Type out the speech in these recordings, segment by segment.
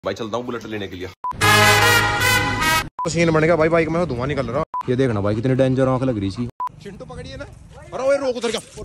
भाई चलता हूँ बुलेट लेने के लिए। सीन बन गया भाई, बाइक में धुआं निकल रहा। ये देखना भाई कितनी डेंजर आंख लग रही थी। चिंटू पकड़िए ना। अरे ओए रोक, उधर क्या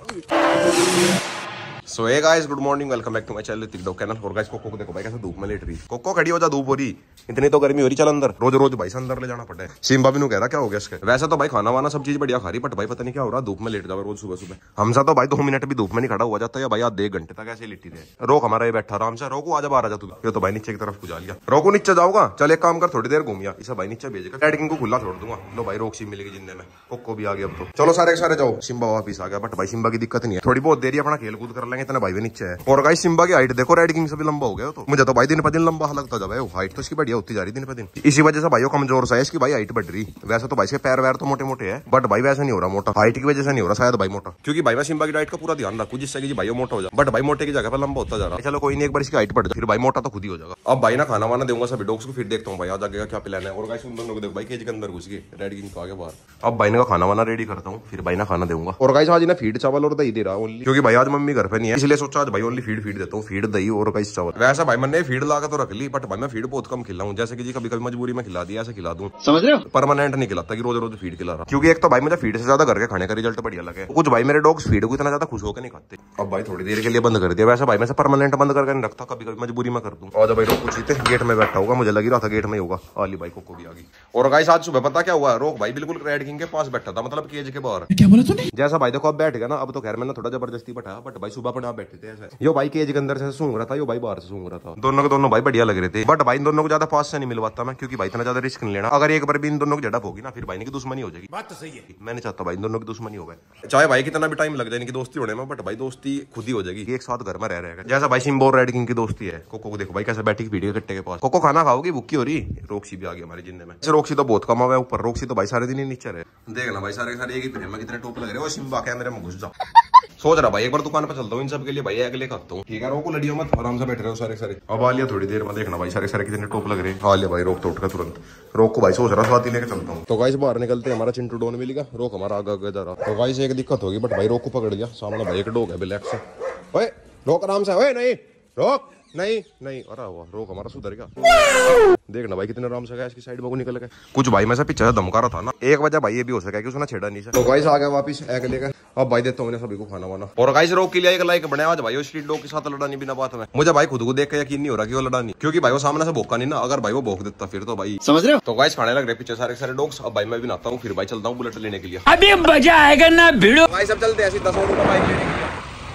रोक। So hey guys, good morning, welcome back to my channel TikTok channel. और गाइस कोको को देखो भाई कैसे धूप में लेट रही। कोको खड़ी हो जा, धूप हो रही, इतनी तो गर्मी हो रही, चल अंदर। रोज रोज भाई से अंदर ले जाना पड़े। सिम्बा भी नु कह रहा क्या हो गया इसके। वैसे तो भाई खाना वाना सब चीज बढ़िया खा रही, बट भाई पता नहीं क्या हो रहा, धूप में लेट जाओ रोज सुबह सुबह। हमसा तो भाई 2 मिनट भी धूप में नहीं खड़ा हुआ जाता है भाई, आधे एक घंटे तक ऐसे लेटी रहे। रोक हमारा ये बैठा आराम से। रोको आजा, बाहर आ जा तू। ये तो भाई नीचे की तरफ गुजा लिया। रोको नीचे जाऊंगा, चल एक काम कर, थोड़ी देर घूमिया इसे भाई नीचे भेजेगा, राइडिंग को खुला छोड़ दूंगा। लो भाई रोक सी मिलेगी जिंदे में। कोको भी आ गया अब तो। चलो सारे सारे जाओ। सिम्बा वापिस आ गया, बट भाई सिम्बा की दिक्कत नहीं है, थोड़ी बहुत देर अपना खेल कूद कर लेंगे, इतना भाई भी नीचे है। और गाइस सिम्बा की हाइट देखो, रेड किंग से भी लंबा हो गया। तो मुझे तो भाई दिन पर दिन लंबा लगता जा रहा है। हाइट तो इसकी बढ़िया होती जा रही दिन पर दिन। इसी वजह से भाई कमजोर सा है, इसकी भाई हाइट बढ़ रही। वैसे तो भाई इसके पैर वैर तो मोटे मोटे है, बट भाई वैसे नहीं हो रहा मोटा, हाइट की वजह से नहीं हो रहा शायद भाई मोटा। क्योंकि भाई मैं सिम्बा की डाइट का पूरा ध्यान रखूं जिससे कि भाई मोटा हो जाए, बट भाई मोटे की जगह पर लंबा होता जा रहा है। चलो कोई नहीं, एक बार इसकी हाइट बढ़ जाए फिर भाई मोटा तो खुद ही हो जाएगा। अब भाई ना खाना वाना दूंगा सभी डॉग्स को, फिर देखता हूँ भाई आज आगे क्या प्लान है। और गाइस उन दोनों को देखो भाई केज के अंदर घुस गए, रेड किंग को आगे बाहर। अब भाई का खाना वाना रेडी करता हूँ, फिर भाई ना खाना दूंगा। और गाइस आज ना फीड चावल और दही दे रहा ओनली, क्योंकि भाई आज मम्मी घर पे नहीं है, इसलिए सोचा आज भाई ओनली फीड देता हूँ। फीड दही और गाइस चावल। वैसे भाई मैंने फीड ला तो रख ली, बट भाई मैं फीड बहुत कम खिलाऊं, जैसे कि जी कभी कभी मजबूरी में खिला दिया, ऐसे खिला दूं, समझ रहे हो। परमानेंट नहीं खिलाता कि रोज रोज फीड खिला रहा, क्योंकि एक तो भाई मुझे फीड से ज्यादा घर के खाने का रिजल्ट बढ़िया लगे। कुछ भाई मेरे डॉग्स फीड को इतना ज्यादा खुश होकर नहीं खाते। अब भाई थोड़ी देर के लिए बंद कर दिया। वैसे भाई मैं से परमानेंट बंद करके नहीं रखता, कभी कभी मजबूरी में कर दूं। और भाई रोक पूछते गेट में बैठा होगा, मुझे लग रहा था गेट में ही होगा। आली भाई कोको भी आ गई। और गाइस आज सुबह पता क्या हुआ, रोक भाई बिल्कुल रेड किंग के पास बैठा था, मतलब केज के बाहर। क्या बोला तूने? जैसा भाई देखो अब बैठ गया ना, अब तो खैर मैंने थोड़ा जबरदस्ती बैठा, बट भाई सुबह पर आप बैठे थे ऐसे। यो भाई केज के अंदर से सूंघ रहा था, यो भाई बाहर से सूंघ रहा था। दोनों के दोनों भाई बढ़िया लग रहे थे, बट भाई इन दोनों को ज्यादा पास से नहीं मिलवाता मैं, क्योंकि भाई इतना ज्यादा रिस्क नहीं लेना। अगर एक बार भी इन दोनों की झड़प होगी ना, फिर भाई की दुश्मनी हो जाएगी। बात तो सही है, मैं नहीं चाहता भाई इन दोनों की दुश्मनी हो गए, चाहे भाई कितना भी टाइम लग जाए इनकी दोस्ती होने में, बट भाई दोस्ती खुद ही हो जाएगी, एक साथ घर में रह रहेगा। जैसा भाई सिम्बा और रेड किंग की दोस्ती है। कोको को देखो भाई कैसे बैठी वीडियो कट्टे के पास। कोको खाना खाओगी, भूखी हो रही। रोक्सी भी आ गई हमारे जिंदे में। रोक्सी तो बहुत कम हुआ है ऊपर, रोक्सी तो भाई सारे दिन ही नीचे रहे। देखना भाई सारे सारे एक ही फ्रेम में कितने टोप लग रहे हैं। सिम्बा कैमरे में घुस जा। सोच रहा भाई एक बार दुकान पे चलता हूँ इन सब के लिए भाई, अगले खाता हूँ, ठीक है। रोको लड़ियों मत, आराम से बैठ रहे हो सारे सारे। अब आ लिया थोड़ी देर में, देखना भाई सारे सारे कितने टोप लग रहे हैं। आ लिया भाई रोक तोड़ का तुरंत। रोक को भाई सोच रहा स्वाति लेके चलता हूँ। तो गाइस बाहर निकलते हमारा चिंटू डॉन मिलेगा, रोक हमारा आगे जा रहा। तो गाइस एक दिक्कत होगी, बट भाई रोक को पकड़ लिया। सामने भाई एक डॉग है ब्लैक से। ओए रोक आराम से, ओए नहीं रोक, नहीं नहीं, अरे वाह रोक हमारा सुधर गया। देखना भाई कितने आराम से गया, इसकी साइड में को निकल गए। कुछ भाई में से पीछे से धमका रहा था ना, एक वजह भाई ये भी हो सका कि उसने छेड़ा नहीं से। तो गाइस आ गया वापस एक लेकर। अब भाई देता हूँ सभी को खाना वाना। और गाइस रोक के लिए एक लाइक बने आज भाई, स्ट्रीट डॉग के साथ लड़ा नहीं बिना बात में। मुझे भाई खुद को देख के यकीन नहीं हो रहा कि वो लड़ा नहीं, क्योंकि भाई वो सामने से भोंका नहीं ना, अगर भाई वो भोंक देता फिर तो भाई समझ रहे हो। तो गाइस खाने लग रहे पीछे सारे सारे डॉग्स। अब भाई मैं भी नहाता हूँ, फिर भाई चलता हूँ बुलेट लेने के लिए। अभी मजा आएगा ना भिड़ो। भाई सब चलते हैं 10 रुपए बाइक लेने के लिए।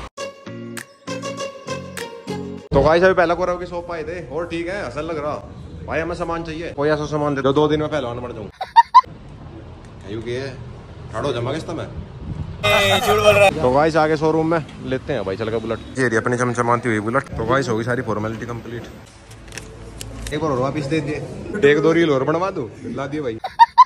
तो गाइस अभी पहला कोरा की शॉप आए थे, और ठीक है असल लग रहा भाई, हमें सामान चाहिए, कोई ऐसा सामान दे दो 2 दिन में पहलवान बन जाऊँ। ठाड़ो जमा किस में। तो गाइस आगे शोरूम में लेते हैं भाई चल के बुलेट। ये अपनी चमचमाती हुई बुलेट। तो गाइस होगी सारी फॉर्मेलिटी कंप्लीट। एक बार और वापिस दे दिए, 1-2 रील और बनवा दो, ला दिए भाई।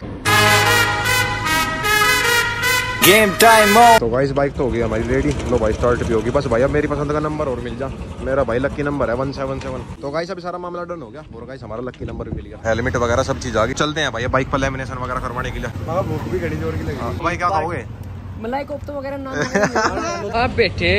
Game time. तो गाइस बाइक तो होगी हमारी रेडी। लो भाई स्टार्ट भी होगी। बस भाई अब मेरी पसंद का नंबर और मिल जा। मेरा भाई लक्की नंबर है 177। तो गाइस अभी सारा मामला डन हो गया, और गाइस हमारा लक्की नंबर भी मिल गया, हेलमेट वगैरह सब चीज आ गई। चलते हैं भाई बाइक पर लैमिनेशन वगैरह करवाने के लिए। हां भूख भी घड़ी जोर की लगी। भाई क्या खाओगे? मलाई कोफ्ता वगैरह नाम। आप बैठे।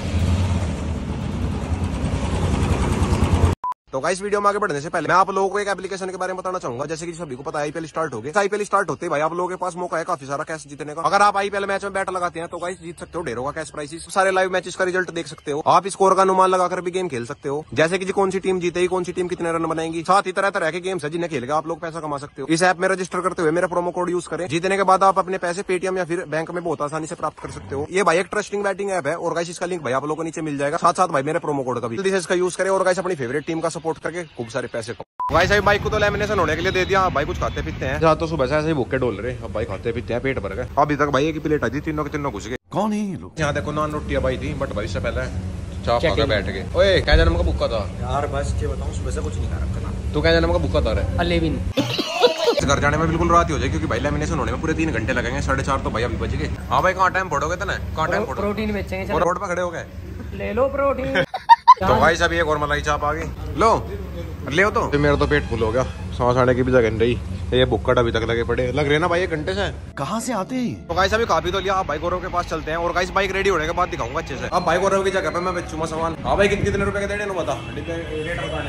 तो गाइस वीडियो में आगे बढ़ने से पहले मैं आप लोगों को एक एप्लीकेशन के बारे में बताना चाहूंगा। जैसे कि सभी को पता है आईपीएल स्टार्ट हो गए। आईपीएल स्टार्ट होते भाई आप लोगों के पास मौका है काफी सारा कैश जीतने का। अगर आप आईपीएल मैच में बैट लगाते हैं तो गाइस जीत सकते हो ढेरों का कैश प्राइस। सारे लाइव मैचेस का रिजल्ट देख सकते हो, आप स्कोर का अनुमान लगाकर भी गेम खेल सकते हो, जैसे कि कौन सी टीम जीतेगी, कौन सी टीम कितने रन बनाएगी। साथ ही तरह तरह के गेम्स है जिन्हें खेल के आप लोग पैसा कमा सकते हो। इस ऐप में रजिस्टर करते हुए मेरा प्रोमो कोड यूज करें। जीतने के बाद आप अपने पैसे पेटीएम या फिर बैंक में बहुत आसानी से प्राप्त कर सकते हो। ये भाई एक ट्रस्टिंग बैटिंग ऐप है, और गाइस इसका लिंक भाई आप लोगों को नीचे मिल जाएगा, साथ साथ भाई मेरे प्रोमो कोड का भी। जल्दी से इसका यूज करें और गाइस अपनी फेवरेट टीम का सपोर्ट करके खूब सारे पैसे कमाओ। भाई साहब बाइक को तो लैमिनेशन होने के लिए दे दिया। भाई कुछ खाते पीते हैं, जहाँ तो सुबह से ऐसे ही भूखे डोल रहे। अब भाई खाते पीते हैं, पेट भर गए। अभी तक भाई एक ही प्लेट आई थी, तीनों के तीनों घुस गए। कौन है ये लोग? यहाँ देखो नान रोटियां भाई थी, बट भाई से पहले चाप खा के बैठ गए। ओए क्या जन्म का भूखा था यार? बस ये बताऊं सुबह से कुछ नहीं खा रखा। तू क्या जन्म का भूखा था रे? अलेविन। घर जाने में बिल्कुल रात ही हो जाए, क्योंकि भाई लैमिनेशन होने में पूरे 3 घंटे लगेंगे। 4:30 तो भाई अभी बज गए। हाँ भाई कहाँ टाइम फोड़ोगे? कहाँ टाइम फोड़ो? प्रोटीन बेचेंगे, रोड पर खड़े हो गए, ले लो प्रोटीन। तो भाई साहब एक और मलाई चाप आ गई, लो ले हो। तो मेरा तो पेट फुल हो गया, सांस आने की भी जगह नहीं रही। ये बुक्कड़ अभी तक लगे पड़े लग रहे ना भाई, 1 घंटे से। कहाँ से आते हैं? तो गाइस अभी काफी तो लिया, आप भाई गौरव के पास चलते हैं, और गाइस बाइक रेडी होने के बाद दिखाऊंगा अच्छे से। अब भाई गौरव की जगह पे मैं बेचूंगा सामान। हाँ भाई कितने रुपए के दे देना बता, रेट बताने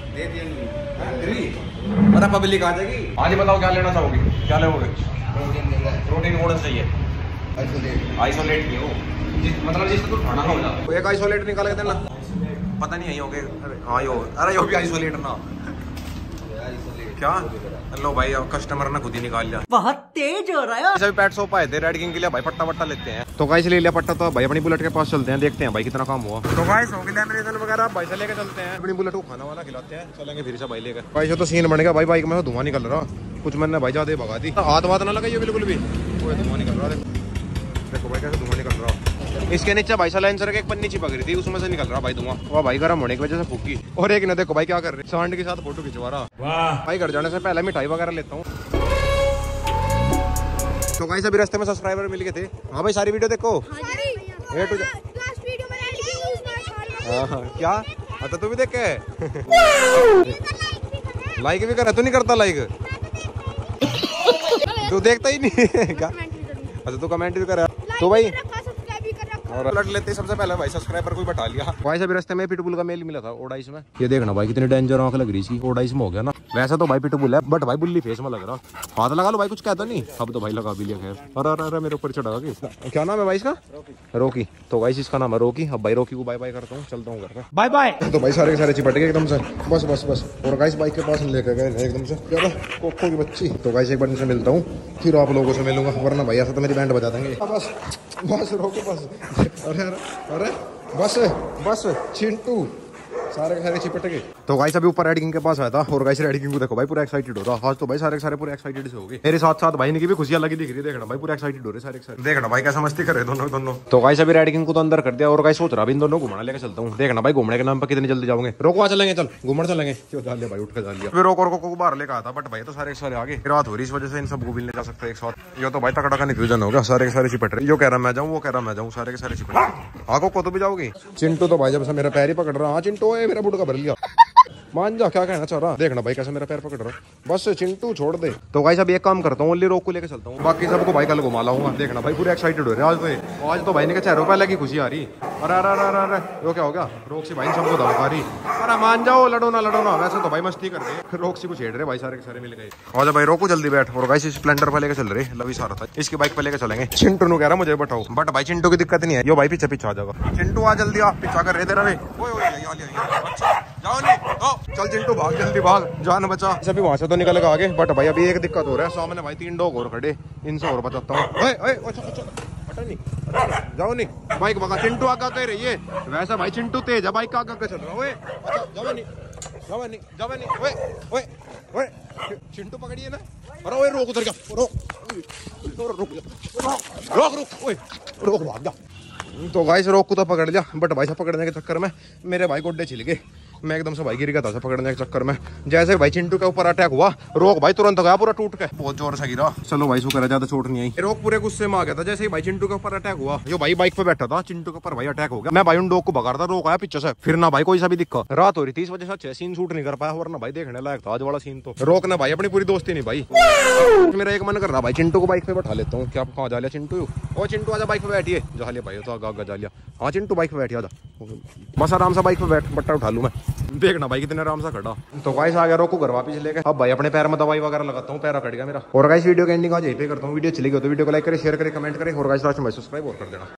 दे दिया अरे पब्लिक आ जाएगी। आज बताओ क्या लेना चाहोगे, क्या लोगे? प्रोटीन पाउडर चाहिए, आइसोलेट नहीं हो मतलब जिससे तो खाना हो जाए। एक आइसोलेट निकाल के देना, पता नहीं यही हो गए। हाँ यो, अरे यो भी आइसोलेट ना क्या। लो भाई अब कस्टमर ने खुद ही निकाल लिया, बहुत तेज हो रहा है। सभी पेट शॉप आए थे रेड किंग के लिए भाई, पट्टा वट्टा लेते हैं तो गाइस ले लिया पट्टा। तो भाई अपनी बुलेट के पास चलते हैं, देखते हैं भाई कितना काम हुआ। तो गाइस हो गया लैमिनेशन वगैरह, भाई से लेके चलते हैं अपनी बुलेट को, खाना वाला खिलाते हैं, चलेंगे फिर से भाई लेकर। भाई तो सीन बन गया भाई, बाइक में धुआं निकल रहा कुछ, मैंने भाई ज्यादा भगा दी। हाथ वाथ ना लगाइए बिल्कुल भी, धुआं निकल रहा। देखो भाई कैसे धुआं निकल रहा। इसके नीचे भाई साइलेंसर के एक पन्नी चिपक रही थी, उसमें से निकल रहा भाई धुआं। वो भाई गर्म होने की वजह से फूकी। और एक ने देखो भाई क्या कर रहे, सांड के साथ फोटो खिंचवा रहा। भाई घर जाने से पहले मिठाई वगैरह लेता हूँ। तो गाइस अभी रास्ते में सब्सक्राइबर मिल गए थे। हाँ भाई सारी वीडियो देखो। हाँ क्या अच्छा तू भी देख के लाइक भी कर, तू नहीं करता लाइक, तू देखता ही नहीं क्या? अच्छा तू कमेंट भी कर। तो भाई और लड़ लेते सबसे पहले भाई सब्सक्राइबर को बैठा लिया। भाई सभी रास्ते में पिटबुल का मेल मिला था ओडाइस में। ये देखना भाई कितनी डेंजर आंख लग रही थी, ओडाइस में हो गया ना। वैसा तो भाई पिटबुल है बट भाई बुल्ली फेस में लग रहा। हाथ लगा लो भाई, कुछ कहता नहीं। अब तो भाई लगा भी लिया खैर। अरे अरे मेरे ऊपर चढ़ा के। क्या नाम है भाई इसका? रोकी। तो गाइस इसका नाम है रोकी। अब भाई रोकी को बाय बाय करता हूँ, चलता हूँ घर पे, बाय बाय। तो भाई सारे के सारे चिपट गए एकदम से, बस बस बस। और गाइस बाइक के पास लेकर गए एकदम से, क्या कोको की बच्ची। तो गाइस एक बार इनसे मिलता हूँ फिर आप लोगों से मिलूंगा, वरना भाई ऐसा तो मेरी बैंड बजा देंगे। बस बस रोको बस। अरे अरे बस बस चिंटू सारे के सारे चिपट गए। तो गाइस अभी ऊपर रेड किंग के पास आया था और गाइस रेड किंग को देखो भाई पूरा एक्साइटेड हो रहा। आज तो भाई सारे के सारे पूरे एक्साइटेड से हो गए। मेरे साथ साथ भाई की भी खुशियां लगी दिख रही, देखना भाई पूरा एक्साइटेड हो रहे सारे के सारे। देखना भाई कैसा मस्ती कर रहे दोनों। तो गाइस अभी रेड किंग को तो अंदर कर दिया और गाइस सोच रहा अभी इन दोनों घुमाने लेके चलता हूँ। देखना भाई घूमने के नाम पर कितनी जल्दी जाओगे। रोको आ चलेंगे, चल घूमने चलेंगे। क्यों डाल लिया भाई, उठ कर डाल लिया। फिर रोको को बाहर लेकर आता बट भाई तो सारे सारे आगे रात हो रही, इस वजह से इन सबको भी ले जा सकते एक साथ। ये तो भाई तकड़ा का कन्फ्यूजन हो गया, सारे के सारे चिपट रहे। यो कह रहा मैं जाऊँ, वो कह रहा मैं जाऊँ, सारे के सारे चिपट रहे। हाँ को तो भी जाओगी। चिंटू तो भाई जब से मेरा पैर ही पकड़ रहा। हाँ चिंटू मेरा बुढ़ का भर लिया, मान जा क्या कहना चाह रहा। देखना भाई कैसे मेरा पैर पकड़ रहा, बस चिंटू छोड़ दे। तो गाइस अभी एक काम करता हूँ, ओनली रोक को लेके चलता हूँ, बाकी सबको भाई कल घुमा लाऊंगा। देखना भाई पूरे एक्साइटेड हो रहे आज तो भाई ने चेहरों पे लगी खुशी आ रही। अरे अरे अरे अरे वो क्या हो गया, रोक सी भाई सबको धमका रही। अरे मान जाओ, लड़ो ना। वैसे तो भाई मस्ती कर रहे, रोक सी को छेड़ रहे भाई, सारे के सारे मिल गए। और भाई रोको जल्दी बैठ। और गाइस स्प्लेंडर पे लेके चल रहे, लवी सारा था इसकी बाइक पे लेके चलेंगे। चिंटू ने कह रहा मुझे बैठाओ बट भाई चिंटू की दिक्कत नहीं है, यो भाई पीछे पीछे आ जाएगा। चिंटू आ जल्दी आ, पीछा कर रहे तेरा रे। जाओ नहीं चल चिंटू भाग, जल्दी भाग, जान बचा। अभी वहां से तो निकल आगे बट भाई अभी एक दिक्कत हो रहा है, सामने भाई 3 डॉग और खड़े, इनसे और बचाता हूँ। जाओ नहीं बाइक भगा, चिंटू आगा कह रही है। वैसा भाई चिंटू तेज है, बाइक आगा चल रहा है। चिंटू पकड़िए ना। अरे ओए रोक, उधर क्या रोक भाग जा। तो गाइस रोक को तो पकड़ लिया बट भाई से पकड़ने के चक्कर में मेरे भाई गोड्डे छिल गए। मैं एकदम से भाई गिर गया था पकड़ने के चक्कर में। जैसे भाई चिंटू के ऊपर अटैक हुआ, रोक भाई तुरंत गया पूरा टूट के, बहुत जोर से गिरा। चलो भाई शुक्र है ज्यादा चोट नहीं आई। रोक पूरे गुस्से में आ गया था जैसे ही भाई चिंटू के ऊपर अटैक हुआ। जो भाई बाइक पे बैठा था, चिंटू के ऊपर भाई अटैक हो गया। मैं भाई उन डॉग को भगा रहा था, रोक आया पीछे से, फिर ना भाई कोई सा भी दिक्का। रात हो रही थी इस वजह से सीन शूट नहीं कर पाया, वरना भाई देखने लायक था आज वाला सीन। तो रोक ना भाई अपनी पूरी दोस्ती नहीं भाई। मेरा एक मन कर रहा भाई चिंटू को बाइक पे बैठा लेता हूँ। क्या कहाँ जा लिया चिंटू? ओ चिंटू आजा बाइक पे बैठिए। जा लिया भाई तो आगा जा लिया। हाँ चिंटू बाइक पे बैठिए, आजा बस आराम से बाइक पे बैठ, बट्टा उठा लूँ मैं। देखना भाई कितने आराम से खड़ा। तो गाइस आ गया रोको घर वापस लेके। अब भाई अपने पैर में दवाई वगैरह लगाता हूँ, पैर कट गया मेरा। और गाइस वीडियो के एंडिंग आज यहीं पे करता हूँ। वीडियो अच्छी लगी हो तो वीडियो को लाइक करें, शेयर करें, कमेंट करें और गाइस लास्ट में सब्सक्राइब और कर देना।